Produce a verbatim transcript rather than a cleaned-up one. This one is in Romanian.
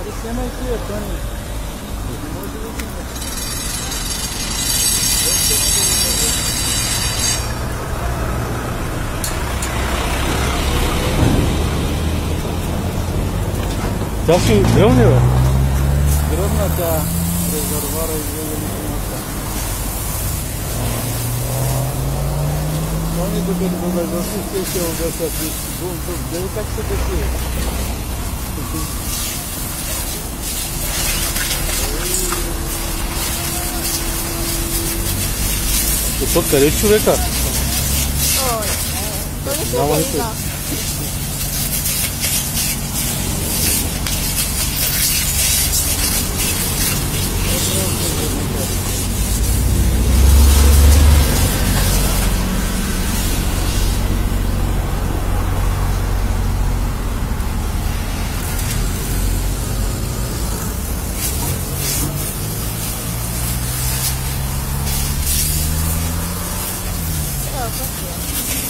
Você não quer, Tony? Dar și greu, ne vă? Greu na ta rezervare e asta. Oni după după vă știu ce o găsesc. Bun, bun, de как să găsi. După care ciureca? Ой, то не Да, вот сюда. Да,